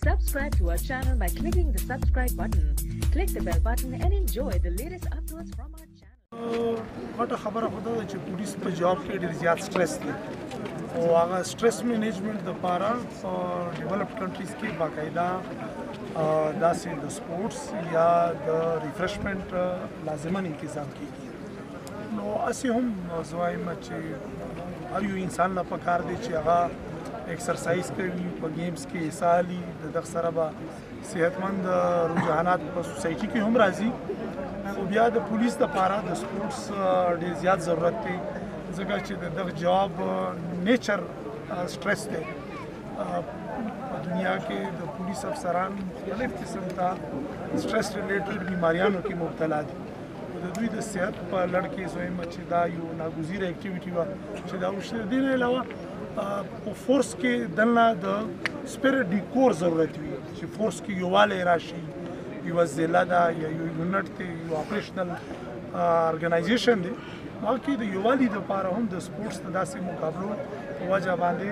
Subscribe to our channel by clicking the subscribe button. Click the bell button and enjoy the latest uploads from our channel. غټه خبره خو دا ده چې پولیس په جاب کې ډېر زیات سټرس دی او هغه سټرس مینجمنټ دپاره په ډیولپډ کنټریز کې باقاعده داسې د سپورټس یا د ریفریشمنټ لازما انتظام کېږي نو هسې هم زه وایم چې هر یو انسان له پکار دی چې هغه ایکسرسایز کوي په گیمز کې حصه اخلي د دغه سره به صحتمند رجحانات په سوسایټي کې هم راځي خو بیا د پولیس دپاره د سپورټس ډېر زیات ضرورت دی ځکه چې د دغه جواب نیچر سټرس دی په دنیا کې د پولیس افسران مختلف قسم ته سټرس ریلیټډ بیماریانو کې مبتلا دي د دوی د صحت په لړ کې زه وایم چې دا یو ناګزیره اکټیویټي وه چې دا وشته د دې نه علاوه په فورس کې دلته د سپیرټ ډیکور ضرورت وي چې فورس کې یووالی راشي یو ضلع ده یا یو یونټ دی یو اپریشنل ارګنایزیشن دی هغه کې د یووالي دپاره هم د سپورټس د داسې مقابلو په وجه باندې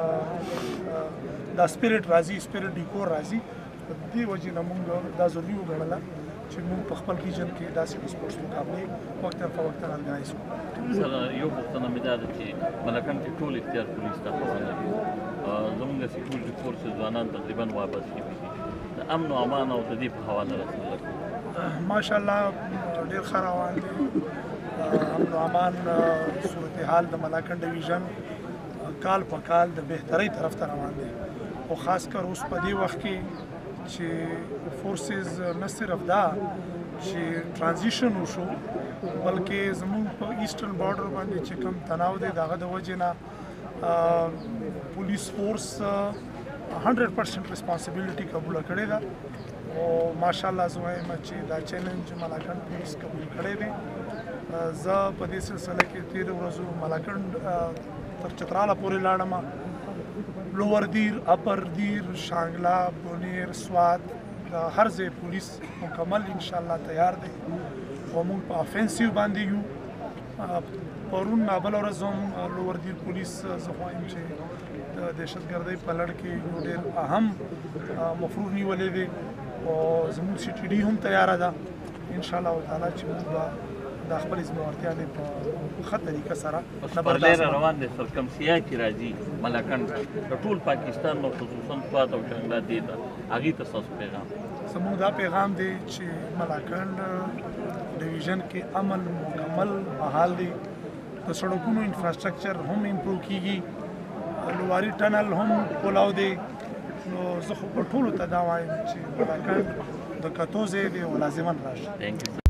دا سپیرټ راځي سپیرټ ډیکور راځي په دې وجې نه موږ دا ضروري وګڼله چې موږ په خپل ریجن کې داسې سپورټس مقابلې وقتا فوقتا ارګنایز کړو سره یو پوښتنه مې دا ده چې ملکند کې ټول اختیار پولیس ته حواله دي زموږ سیکورټي فورسز ځوانان تقریبا واپس شوي دي د امن او امان او د دې په حواله رسول ماشاءالله ډېر ښه روان دی امن او امان صورتحال د ملاکنډ ډویژن کال په کال د بهترۍ طرف ته روان دی او خاص کر اوس په دې وخت کې چې فورسز نه صرف دا چې ټرانزیشن وشو بلکې زموږ په ایسټرن بارډر باندې چې کوم تناو دی د هغه د وجې نه پولیس فورس 100% ریسپانسبیلیټي قبوله کړې ده او ماشاءالله زه وایم چې دا چیلنج ملاکنډ پولیس قبول کړی دی زه په دې سلسله کې تېرو ورځو ملاکنډ تر چتراله پورې لاړم لوور دیر اپر دیر شانګلا بونیر سوات هر ځای پولیس مکمل انشاءالله تیار دی او موږ په افینسیو باندې یو پرون بله ورځ هم لوور دیر پولیس زه خوایم چې د دهشتګردۍ په لړ کې یو ډېر اهم مفروض نیولی دی او زموږ سی ټي ډي هم تیاره ده انشاءالله تعالی چې موږ به دا خپل ذمهوارتیا دی په ښه طریقه سره لرې روان دی سرکمسیا کې راځي ملاکنډ د ټول پاکستان نو خصوصا سوات او شانګلا دې ته هغې ته ستاسو پیغام زموږ دا پیغام دی چې ملاکنډ ډویژن کې امن مکمل بحال دی د سړکونو انفراسټرکچر هم امپروو کیږي لواري ټنل هم کولاو دی نو زه خو په ټولو ته دا وایم چې ملاکنډ د کتو ځای دی او لازما راشي